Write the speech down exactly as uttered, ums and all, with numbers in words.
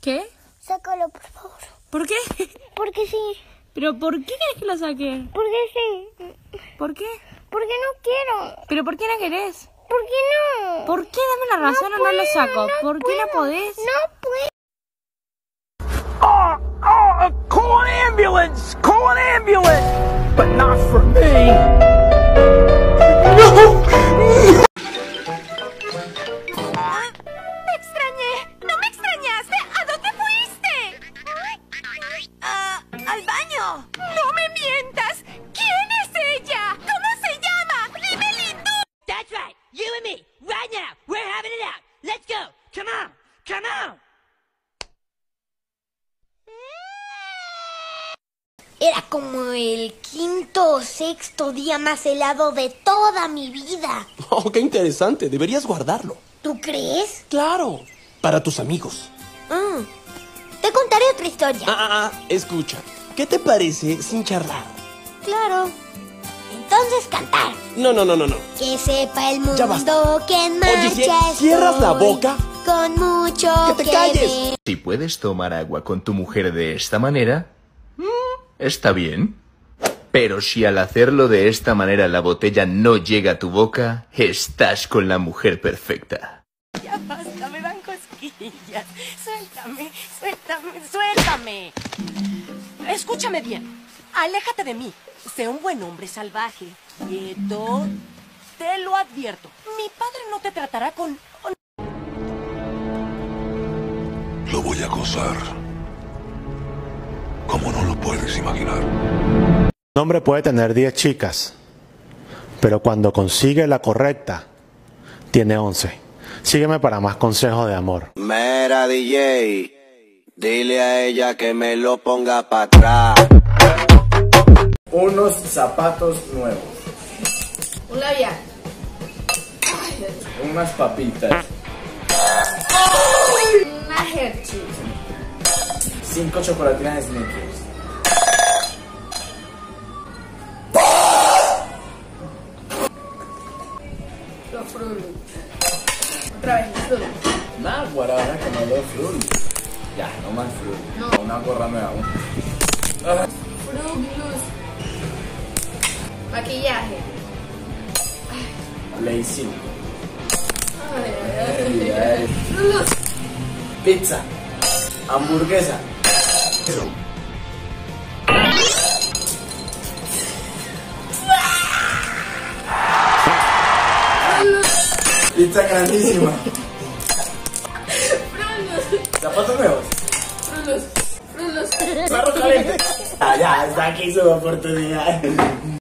¿Qué? Sácalo, por favor. ¿Por qué? Porque sí. ¿Pero por qué querés que lo saque? Porque sí. ¿Por qué? Porque no quiero. ¿Pero por qué no querés? ¿Por qué no? ¿Por qué? Dame una razón no o no lo puedo, saco. no ¿Por qué puedo, no podés? No puedo. Oh, oh, call an ambulance! Call an ambulance! But not for me! No! ¡Te extrañé! ¡No me extrañaste! ¿A dónde fuiste? Ah, al baño. ¡No me mientas! ¿Quién es ella? ¿Cómo se llama? ¡Dímelo tú! That's right, you and me, right now, we're having it out. Let's go, come on, come on. Era como el quinto o sexto día más helado de toda mi vida. Oh, qué interesante. Deberías guardarlo. ¿Tú crees? Claro. Para tus amigos. Mm. Te contaré otra historia. Ah, ah, ah, escucha. ¿Qué te parece sin charlar? Claro. Entonces cantar. No, no, no, no, no. Que sepa el Ya basta. mundo que en marcha Oye, si cierras la estoy, boca. con mucho ¡Que te que calles! ver. Si puedes tomar agua con tu mujer de esta manera, está bien. Pero si al hacerlo de esta manera la botella no llega a tu boca, estás con la mujer perfecta. Ya basta, me dan cosquillas. Suéltame, suéltame, suéltame. Escúchame bien. Aléjate de mí. Sé un buen hombre salvaje. Quieto. Te lo advierto. Mi padre no te tratará con... Lo voy a gozar. Como no lo puedes imaginar. Un hombre puede tener diez chicas, pero cuando consigue la correcta, tiene once. Sígueme para más consejos de amor. Mera D J, dile a ella que me lo ponga para atrás. Unos zapatos nuevos. Un labial. Unas papitas. Una Hershey. Cinco chocolatinas Snickers. Los Fruit. Otra vez, los Fruit. Nah, guarda, ahora que no lo fruit. Ya, no más fruit. No. Una gorra nueva. Ah. Fruit Loose. Maquillaje. Ley cinco. Ay, Ey, ey. Fruit Loose. Pizza. Hamburguesa. Pizza grandísima. Zapatos nuevos. Fruit Loose. Fruit Loose. Perro caliente. Ah, ya, está aquí su oportunidad.